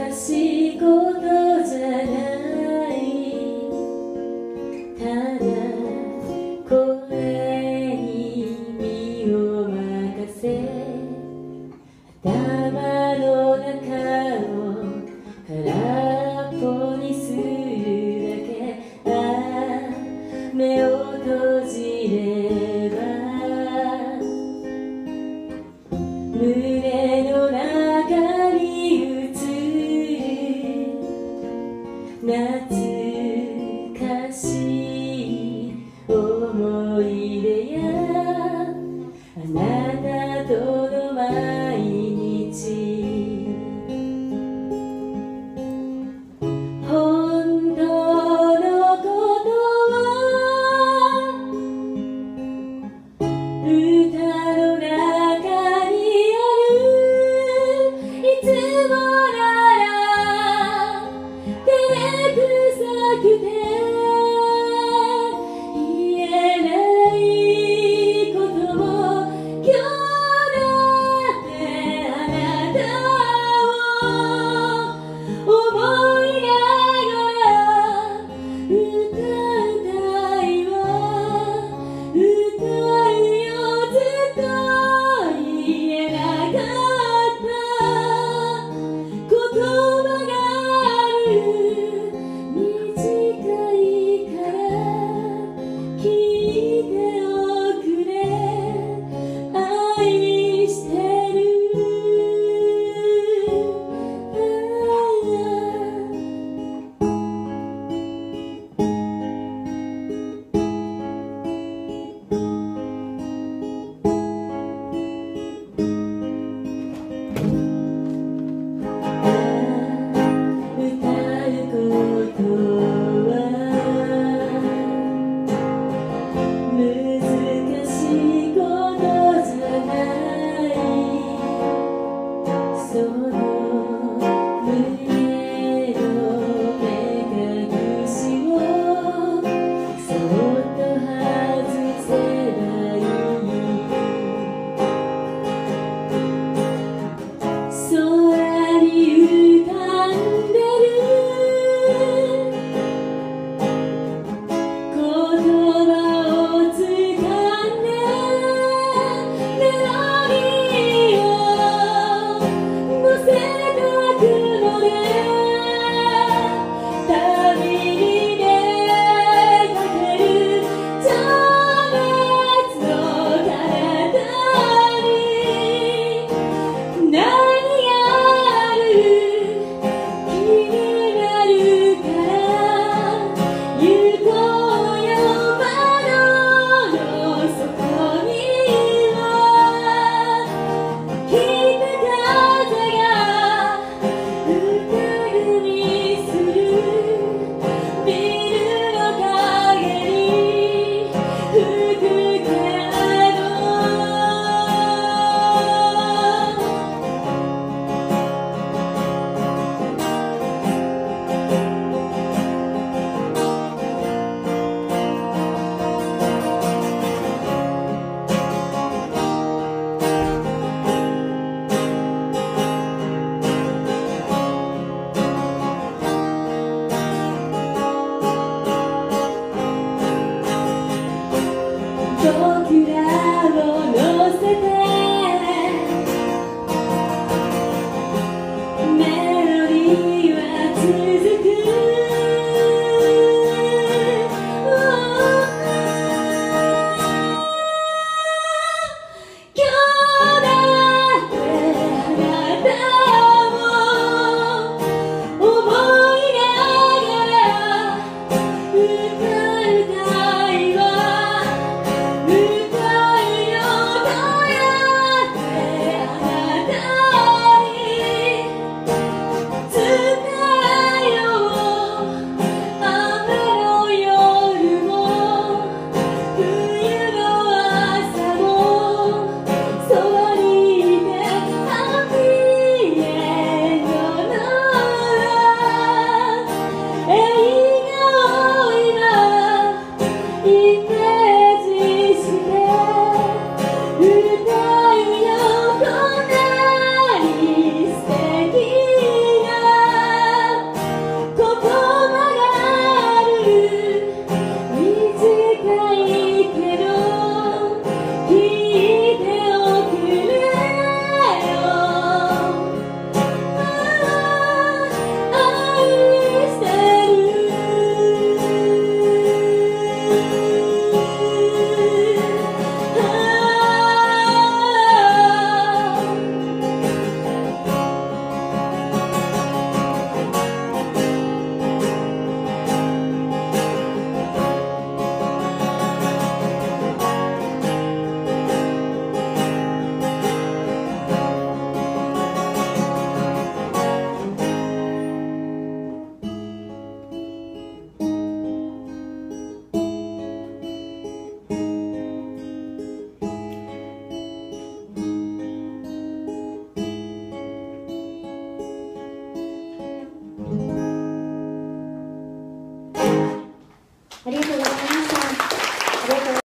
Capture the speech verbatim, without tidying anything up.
難しいことじゃない、ただ声に身を任せ頭の中を空っぽにするだけ。ああ目を閉じれば胸の中に映る懐かしい思い出やあなたとの毎日。本当のことは歌の中にある。いつもなら照れくさくて言えないことも今日だってあなたを思いながら歌うたいわ歌うよずっと言えなかった言葉がある。短いから聞いておくれ。愛してる。歌うことは難しいことじゃない。その胸の目隠しをそっと外せばいい。空に浮かんでる言葉をつかんでメロディーを乗せた雲で